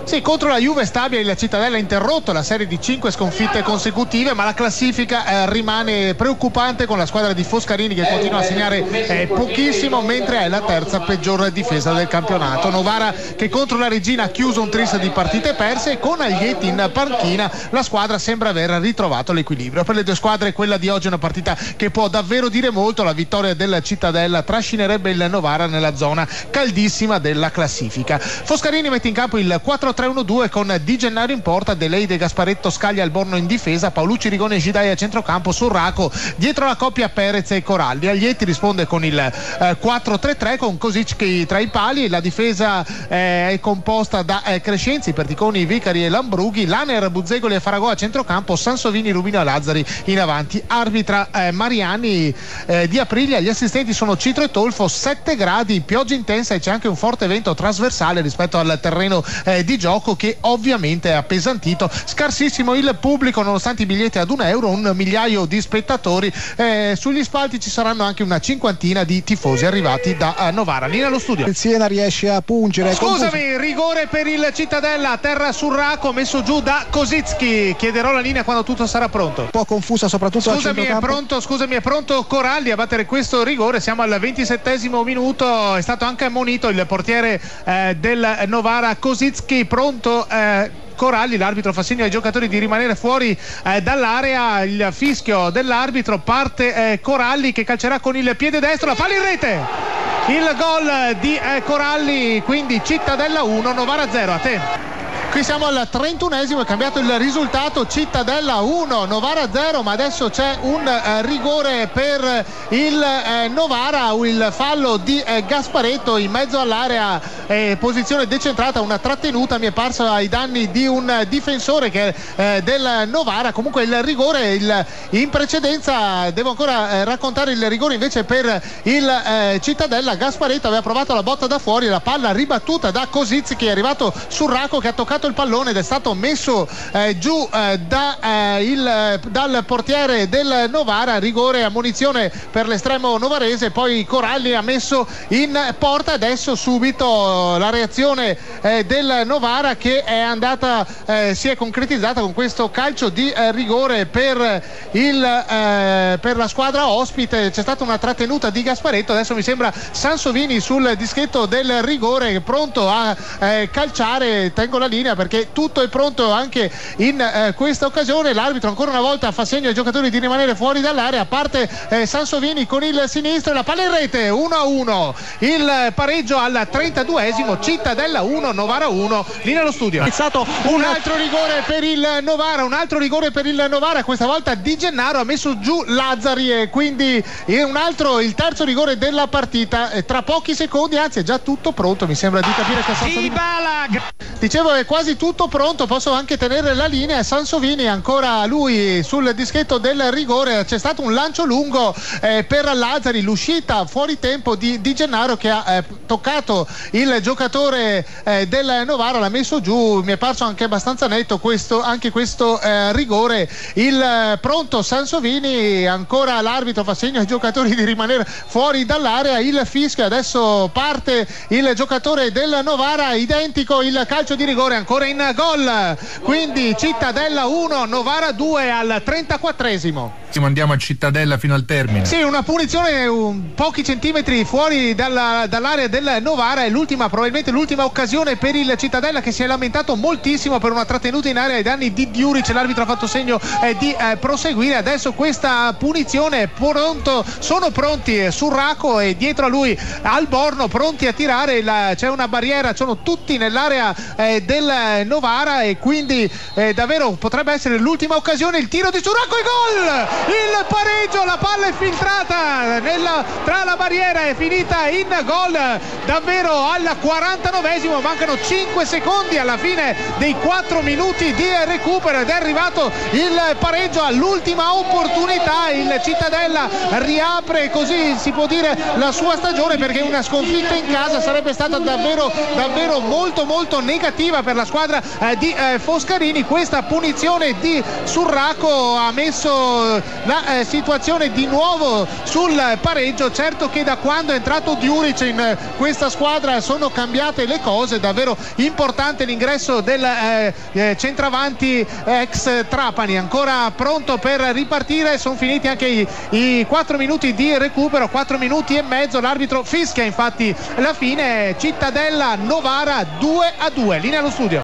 Sì, contro la Juve stabile la Cittadella ha interrotto la serie di 5 sconfitte consecutive, ma la classifica rimane preoccupante con la squadra di Foscarini che continua a segnare pochissimo, mentre è la terza peggior difesa del campionato. Novara che contro la Regina ha chiuso un tris di partite perse, e con Aglieti in panchina la squadra sembra aver ritrovato l'equilibrio. Per le due squadre quella di oggi è una partita che può davvero dire molto. La vittoria del Cittadella trascinerebbe il Novara nella zona caldissima della classifica. Foscarini mette in campo il 4-3-1-2 con Di Gennaro in porta, Deleide, Gasparetto, Scaglia, Alborno in difesa, Paolucci, Rigoni e Gidai a centrocampo, Surraco dietro la coppia Perez e Coralli. Aglieti risponde con il 4-3-3 con Kosicki tra i pali. La difesa è composta da Crescenzi, Perticoni, Vicari e Lambrughi, Laner, Buzzegoli e Faragò a centrocampo, Sansovini, Rubino e Lazzari in avanti. Arbitra Mariani di Aprilia. Gli assistenti sono Citro e Tolfo. 7 gradi, pioggia intensa e c'è anche un forte vento trasversale rispetto al terreno di gioco, che ovviamente ha appesantito. Scarsissimo il pubblico nonostante i biglietti ad €1, 1 migliaio di spettatori. Sugli spalti ci saranno anche una cinquantina di tifosi arrivati da Novara. Linea allo studio. Il Siena riesce a pungere. Scusami, rigore per il Cittadella, a terra Surraco messo giù da Kosicki. Chiederò la linea quando tutto sarà pronto. Un po' confusa soprattutto al centrocampo. Scusami, è pronto Coralli a battere questo rigore. Siamo al 27° minuto. È stato anche ammonito il portiere del Novara, Kosicki. Pronto Coralli, l'arbitro fa segno ai giocatori di rimanere fuori dall'area. Il fischio dell'arbitro, parte Coralli che calcerà con il piede destro, la palla in rete, il gol di Coralli, quindi Cittadella 1 Novara 0. A te. Qui siamo al 31esimo, è cambiato il risultato, Cittadella 1 Novara 0, ma adesso c'è un rigore per il Novara, il fallo di Gasparetto in mezzo all'area, posizione decentrata, una trattenuta mi è parsa ai danni di un difensore che è del Novara. Comunque il rigore, in precedenza devo ancora raccontare il rigore invece per il Cittadella. Gasparetto aveva provato la botta da fuori, la palla ribattuta da Kosicki, che è arrivato Surraco che ha toccato il pallone ed è stato messo giù dal portiere del Novara. Rigore, ammonizione per l'estremo novarese. Poi Coralli ha messo in porta. Adesso subito la reazione del Novara, che è andata, si è concretizzata con questo calcio di rigore per la squadra ospite. C'è stata una trattenuta di Gasparetto. Adesso mi sembra Sansovini sul dischetto del rigore, pronto a calciare. Tengo la linea perché tutto è pronto anche in questa occasione. L'arbitro ancora una volta fa segno ai giocatori di rimanere fuori dall'area. Parte Sansovini con il sinistro e la palla in rete. 1-1 il pareggio al 32esimo. Cittadella 1 Novara 1. Linea allo studio. È stato un altro rigore per il Novara, questa volta Di Gennaro ha messo giù Lazzari e quindi il terzo rigore della partita. Tra pochi secondi, anzi è già tutto pronto, mi sembra di capire che Sansovini... Dicevo è quasi tutto pronto, posso anche tenere la linea. Sansovini ancora lui sul dischetto del rigore. C'è stato un lancio lungo per Lazzari, l'uscita fuori tempo di Gennaro che ha toccato il giocatore del Novara, l'ha messo giù. Mi è parso anche abbastanza netto questo rigore. Il pronto Sansovini, ancora l'arbitro fa segno ai giocatori di rimanere fuori dall'area. Il fischio, adesso parte il giocatore del Novara, identico il calcio di rigore, ancora in gol, quindi Cittadella 1 Novara 2 al 34esimo. Andiamo a Cittadella fino al termine. Sì, una punizione pochi centimetri fuori dall'area del Novara. È probabilmente l'ultima occasione per il Cittadella, che si è lamentato moltissimo per una trattenuta in area ai danni di Diuric. L'arbitro ha fatto segno di proseguire. Adesso questa punizione, sono pronti Surraco e dietro a lui Alborno, pronti a tirare. C'è una barriera, sono tutti nell'area del Novara e quindi davvero potrebbe essere l'ultima occasione. Il tiro di Surraco e gol! Il pareggio, la palla è filtrata tra la barriera, è finita in gol davvero al 49esimo. Mancano 5 secondi alla fine dei 4 minuti di recupero ed è arrivato il pareggio all'ultima opportunità. Il Cittadella riapre, così si può dire, la sua stagione, perché una sconfitta in casa sarebbe stata davvero molto negativa negativa per la squadra di Foscarini. Questa punizione di Surraco ha messo la situazione di nuovo sul pareggio. Certo che da quando è entrato Djuric in questa squadra sono cambiate le cose, davvero importante l'ingresso del centravanti ex Trapani, ancora pronto per ripartire. Sono finiti anche i 4 minuti di recupero, 4 minuti e mezzo, l'arbitro fischia infatti la fine. Cittadella Novara 2-2, linea allo studio.